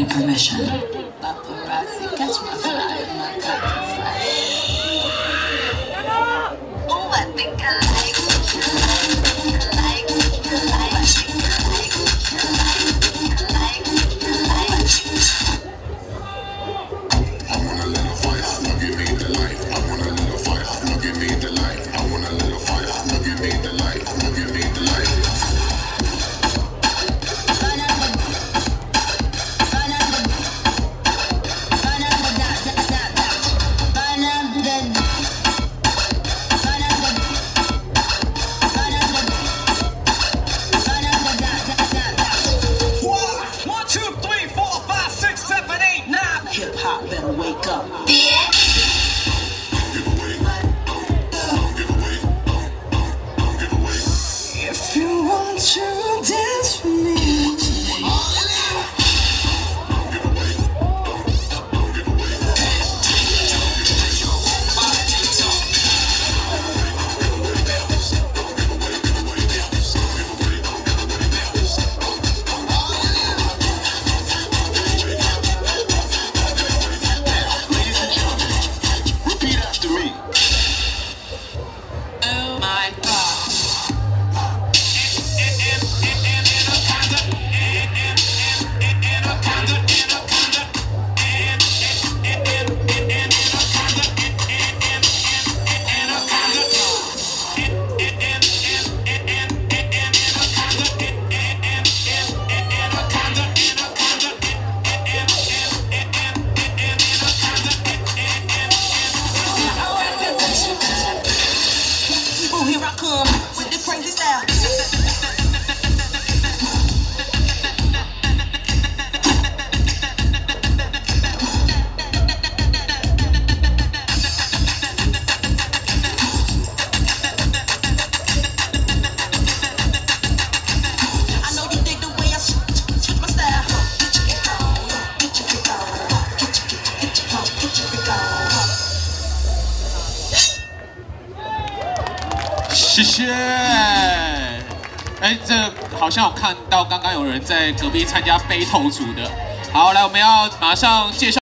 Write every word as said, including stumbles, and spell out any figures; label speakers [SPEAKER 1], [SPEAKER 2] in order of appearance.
[SPEAKER 1] permission.
[SPEAKER 2] Paparazzi, catch my fly, my cotton fresh. Oh, I think I like it. I like it. I like it. I like it. I like it.
[SPEAKER 3] I want a little fire, now give me the light. I want a little fire, now give me the light. I want a little fire, now give me the light. Now give me the light.
[SPEAKER 2] Hip-hop better wake up.
[SPEAKER 4] If you want to dance with me,
[SPEAKER 2] Here I come with the crazy style. I know you dig the way I switch my style. Get your freak on, get your freak on, get your get your get your freak on.
[SPEAKER 5] 谢谢。哎，这好像有看到刚刚有人在隔壁参加 battle 组的。好，来，我们要马上介绍。